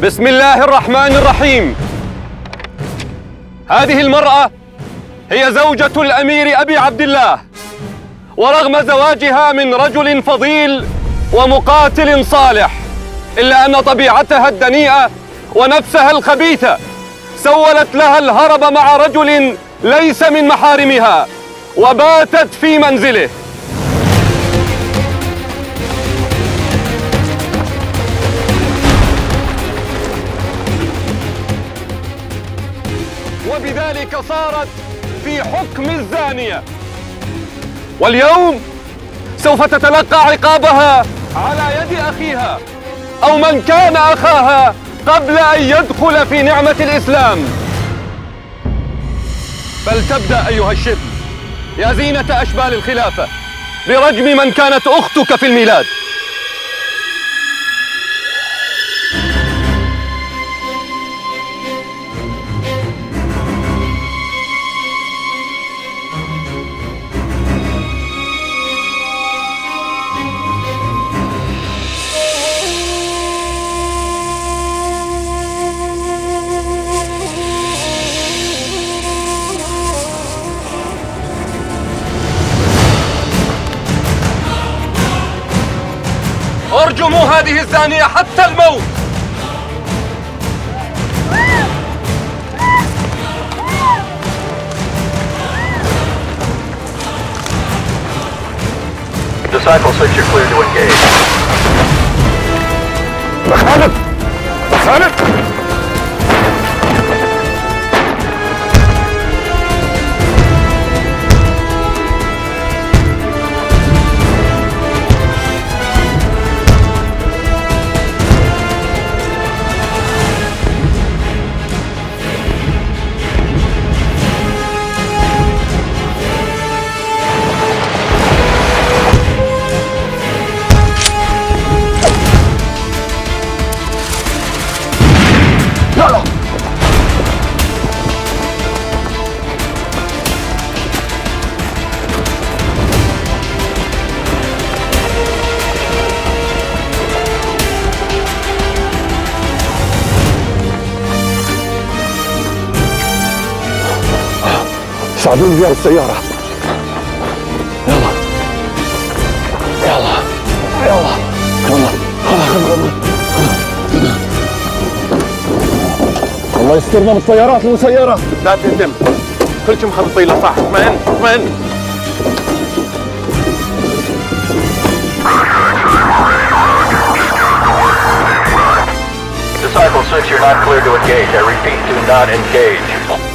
بسم الله الرحمن الرحيم. هذه المرأة هي زوجة الأمير أبي عبد الله، ورغم زواجها من رجل فضيل ومقاتل صالح، إلا أن طبيعتها الدنيئة ونفسها الخبيثة سولت لها الهرب مع رجل ليس من محارمها، وباتت في منزله. وبذلك صارت في حكم الزانية، واليوم سوف تتلقى عقابها على يد أخيها أو من كان أخاها قبل أن يدخل في نعمة الإسلام. فلتبدأ أيها الشبل يا زينة أشبال الخلافة برجم من كانت أختك في الميلاد. ارجموا هذه الزانية حتى الموت. Disciple 6, you're clear to engage. خالد! خالد! ساعدوني بيها السيارة. يلا يلا يلا يلا يلا. الله يسترنا من السيارات المسيرة. لا تهتم، كل شيء مخططين له صح. اطمئن اطمئن. Disciple 6, you're not clear to engage. I repeat, do not engage.